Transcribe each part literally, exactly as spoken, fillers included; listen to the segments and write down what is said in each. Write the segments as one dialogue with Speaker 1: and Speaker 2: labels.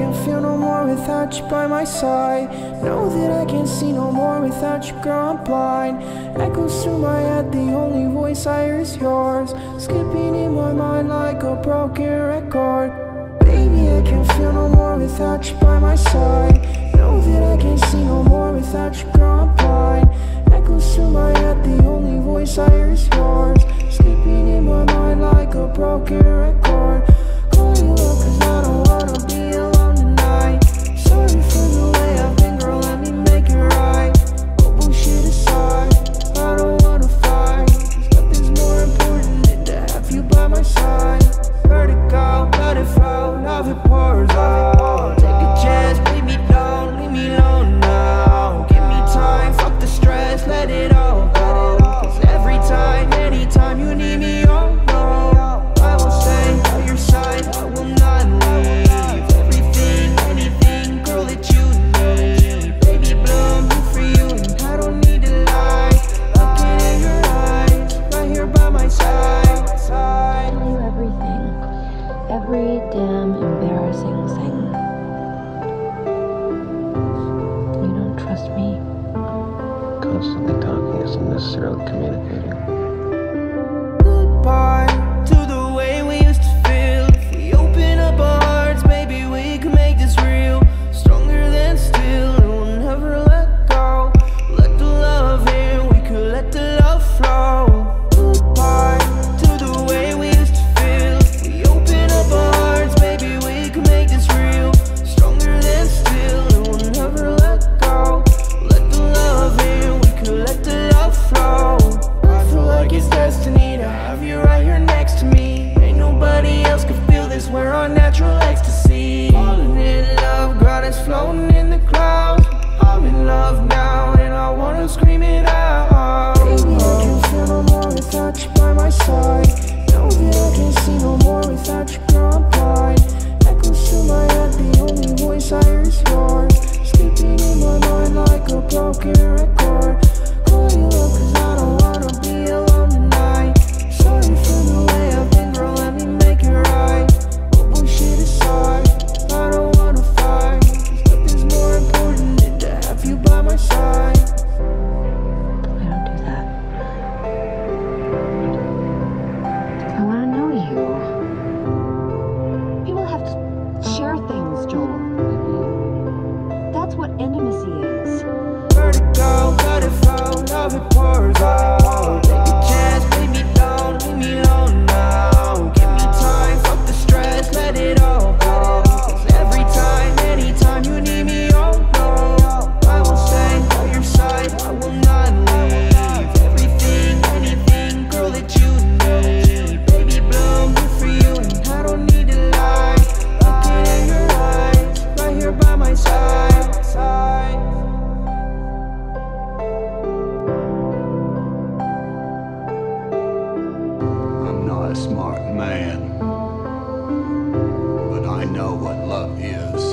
Speaker 1: can't feel no more without you by my side. Know that I can't see no more without you, girl, I'm blind. Echoes through my head, the only voice I hear is yours, skipping in my mind like a broken record. Baby, I can't feel no more without you by my side. Know that I can't see no more without you, girl, I'm blind. Echoes through my head, the only voice I hear is yours, skipping in my mind like a broken record. Call you up cause I don't wanna be alone tonight. Sorry for the way I've been, girl, let me make it right. Oh, bullshit aside, I don't wanna fight, cause nothing's more important than to have you by my side. Vertigo, let it flow, love it pours out. Take a chance, baby, don't leave me alone now. Give me time, fuck the stress, let it all go. Cause every time, anytime you need me, oh no, I will stay by your side, I will not leave. Everything, anything, girl, that you need. Baby, bloom, do for you, and I don't need to lie. Looking in your eyes, right here by my side.
Speaker 2: Tell you everything, every damn embarrassing thing. You don't trust me?
Speaker 3: Constantly talking isn't necessarily communicating.
Speaker 1: Goodbye to the way we used to feel. If we open up our hearts, maybe we can make this real. Stronger than steel, and we'll never let go. Let the love in, we could let the love flow. Goodbye to the way we used to feel. If we open up our hearts, maybe we can make this real. Stronger than steel, and we'll never let go. Let the love in, we could let the love flow. I feel like it's destiny to have you right here next to me. Ain't nobody else could feel this, we're on natural ecstasy. Falling in love, God is floating in the clouds. I'm in love now and I wanna scream it out. Baby, I can't feel no more without you by my side. Know that I can't see no more without you, girl, I'm blind. Echoes through my head, the only voice I hear is yours, skipping in my mind like a broken record. Call you up cause I don't wanna be alone tonight. Sorry for the way I've been, girl, let me make it right. Oh, bullshit aside, I don't wanna fight, cause nothing's more important than to have you by my side.
Speaker 2: I don't do that. I want to know you. People have to share things, Joel. That's what intimacy is.
Speaker 1: Vertigo, let it flow, love it pours out. Take a chance, baby, don't leave me alone now. Give me time, fuck the stress, let it all go. Cause every time, anytime you need me, oh no, I will stay by your side, I will not leave. Everything, anything, girl, that you need. Baby, bloom, do for you, and I don't need to lie. Looking in your eyes, right here by my side, side.
Speaker 4: I'm not a smart man, but I know what love is.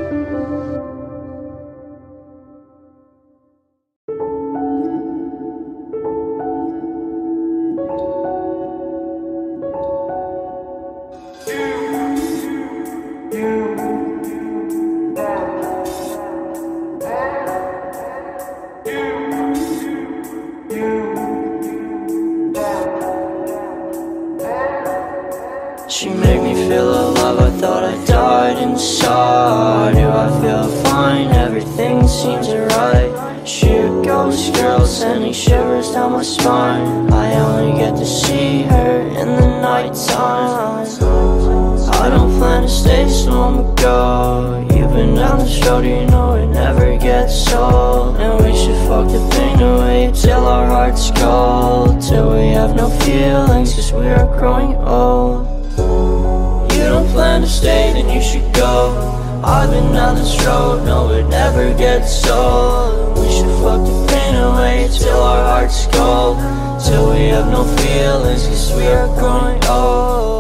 Speaker 5: She made me feel alive, I thought I died inside. Do I feel fine? Everything seems alright. Shoot ghost girl sending shivers down my spine. I only get to see her in the nighttime. I don't plan to stay, so I'ma go. You've been down this road, you know it never gets old. And we should fuck the pain away till our hearts cold, till we have no feelings, cause we are growing old. You don't plan to stay, then you should go. I've been down this road, no it never gets old. We should fuck the pain away till our hearts cold, till we have no feelings, cause we are growing old.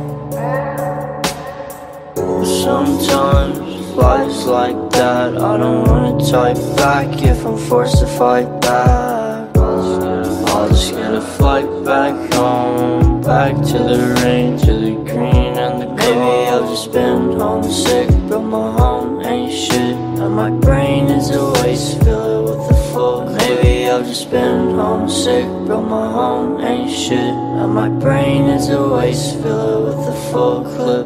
Speaker 5: Sometimes life's like that, I don't don't wanna type back if I'm forced to fight back. I'll just get a flight back home, back to the rain, to the green and the gold. Maybe I've just been homesick, but my home ain't shit, and my brain is a waste, fill it with the full. Maybe I've just been homesick, but my home ain't shit, and my brain is a waste, fill it with the full clip.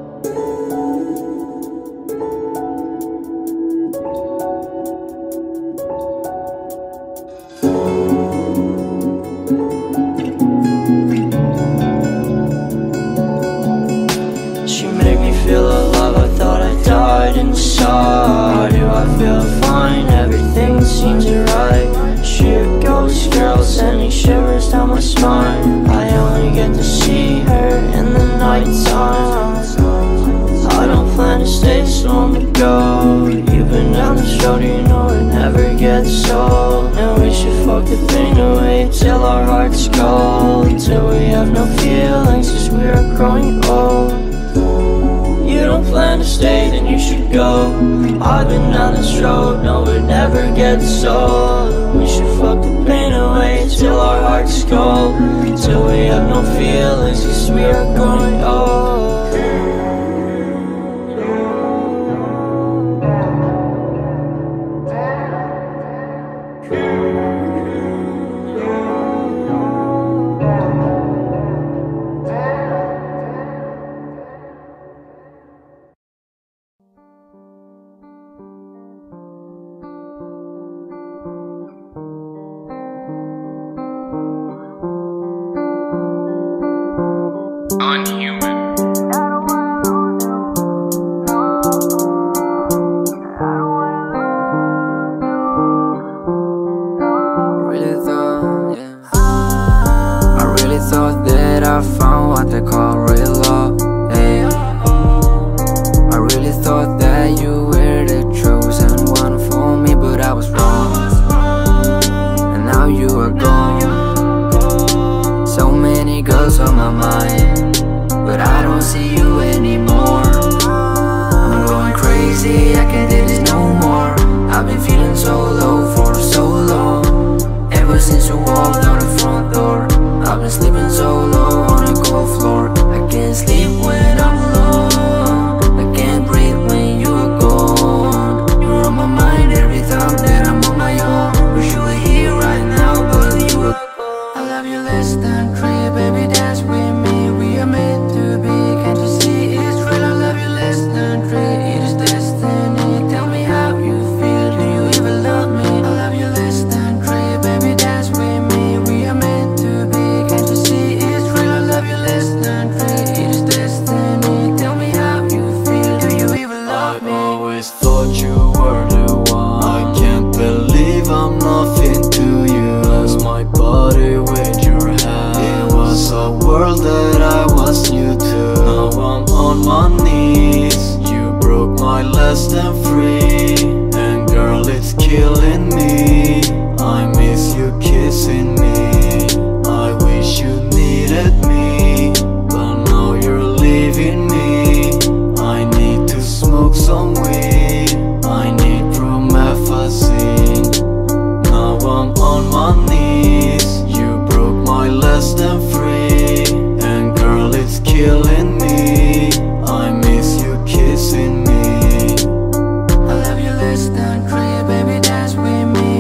Speaker 5: She made me feel alive, I thought I died inside. Do I feel fine? Everything seems alright. Shoot ghost girl sending shivers down my spine. I only get to see her in the nighttime. I don't plan to stay so long to go. You've been down this road, you know it never gets old. And we should fuck the pain away till our hearts cold, till we have no feelings cause we are growing old. You don't plan to stay, then you should go. I've been down this road, no it never gets old. We should fuck the pain away till our hearts cold, till we have no feelings cause we are growing old.
Speaker 1: Baby, dance with me.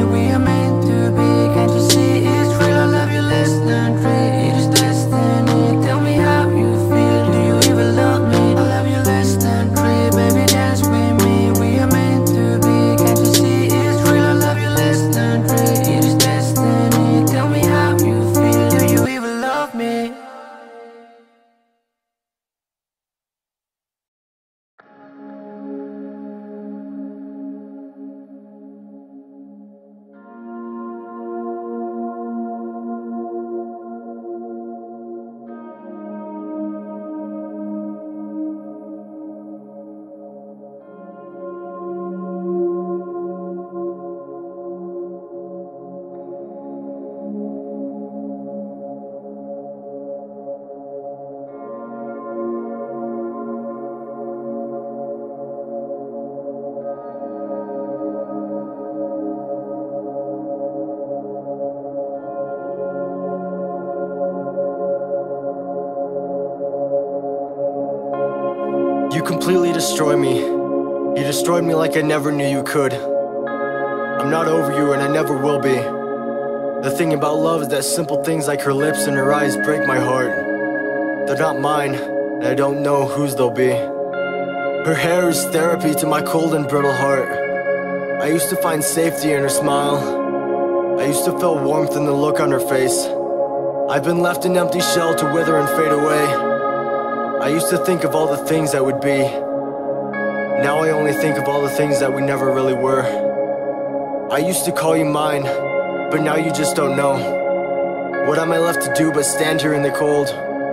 Speaker 6: destroy me. You destroyed me like I never knew you could. I'm not over you and I never will be. The thing about love is that simple things like her lips and her eyes break my heart. They're not mine, and I don't know whose they'll be. Her hair is therapy to my cold and brittle heart. I used to find safety in her smile. I used to feel warmth in the look on her face. I've been left an empty shell to wither and fade away. I used to think of all the things that would be. Now I only think of all the things that we never really were. I used to call you mine, but now you just don't know. What am I left to do but stand here in the cold?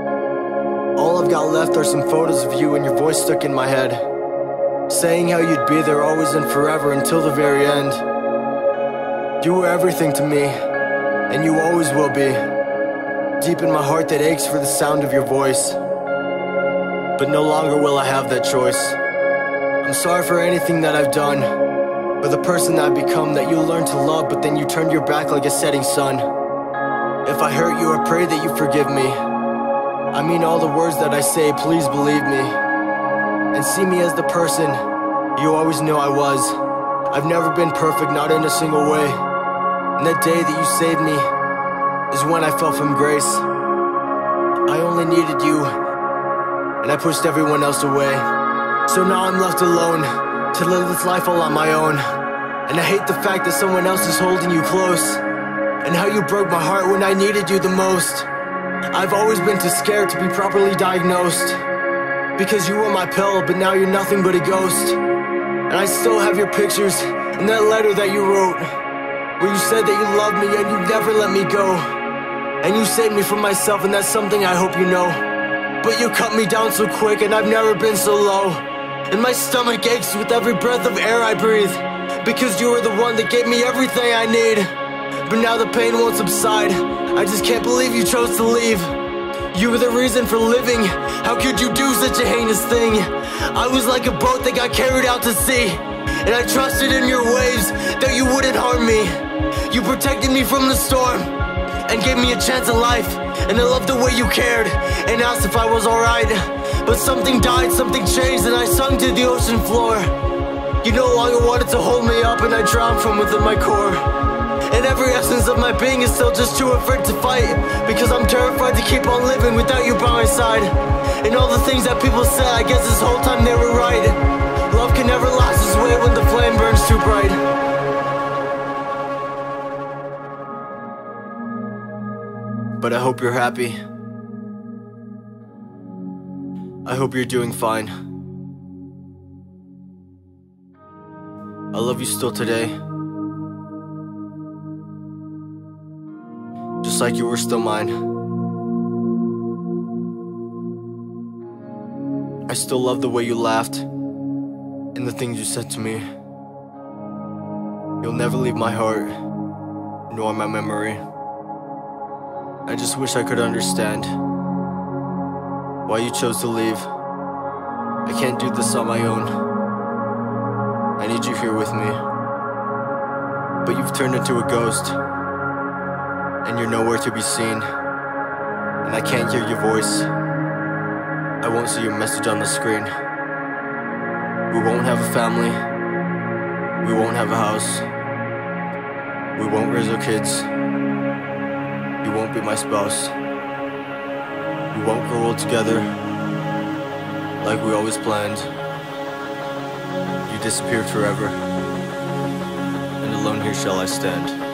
Speaker 6: All I've got left are some photos of you and your voice stuck in my head, saying how you'd be there always and forever until the very end. You were everything to me, and you always will be. Deep in my heart that aches for the sound of your voice. But no longer will I have that choice. I'm sorry for anything that I've done, for the person I've become that you learned to love, but then you turned your back like a setting sun. If I hurt you, I pray that you forgive me. I mean all the words that I say, please believe me. And see me as the person you always knew I was. I've never been perfect, not in a single way. And that day that you saved me is when I fell from grace. I only needed you, and I pushed everyone else away. So now I'm left alone to live this life all on my own. And I hate the fact that someone else is holding you close, and how you broke my heart when I needed you the most. I've always been too scared to be properly diagnosed, because you were my pill, but now you're nothing but a ghost. And I still have your pictures and that letter that you wrote, where you said that you loved me and you'd never let me go. And you saved me from myself, and that's something I hope you know. But you cut me down so quick, and I've never been so low. And my stomach aches with every breath of air I breathe, because you were the one that gave me everything I need. But now the pain won't subside. I just can't believe you chose to leave. You were the reason for living. How could you do such a heinous thing? I was like a boat that got carried out to sea, and I trusted in your waves that you wouldn't harm me. You protected me from the storm and gave me a chance at life. And I loved the way you cared and asked if I was alright. But something died, something changed, and I sunk to the ocean floor. You no longer wanted to hold me up, and I drowned from within my core. And every essence of my being is still just too afraid to fight, because I'm terrified to keep on living without you by my side. And all the things that people said, I guess this whole time they were right. Love can never last this way when the flame burns too bright. But I hope you're happy. I hope you're doing fine. I love you still today, just like you were still mine. I still love the way you laughed and the things you said to me. You'll never leave my heart, nor my memory. I just wish I could understand why you chose to leave. I can't do this on my own. I need you here with me. But you've turned into a ghost, and you're nowhere to be seen. And I can't hear your voice. I won't see your message on the screen. We won't have a family. We won't have a house. We won't raise our kids. You won't be my spouse. We won't grow old together like we always planned. You disappeared forever, and alone here shall I stand.